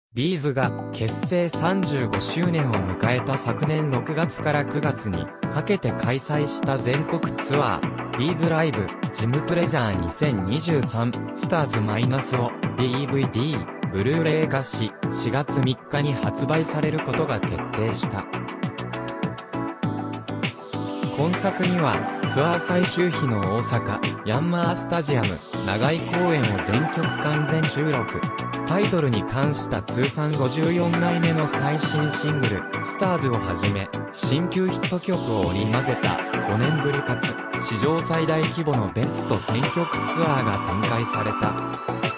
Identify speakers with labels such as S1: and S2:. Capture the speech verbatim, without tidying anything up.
S1: ビーズが結成さんじゅうごしゅうねんを迎えた昨年ろくがつからくがつにかけて開催した全国ツアー、ビーズライブ、ジムプレジャーにせんにじゅうさん、スターズマイナスを ディーブイディー、ブルーレイ化し、しがつみっかに発売されることが決定した。今作には、ツアー最終日の大阪、ヤンマースタジアム、長井公演を全曲完全収録。タイトルに関した通算ごじゅうよんまいめの最新シングル、スターズをはじめ、新旧ヒット曲を織り交ぜた、ごねんぶりかつ、史上最大規模のベストせんきょくツアーが展開された。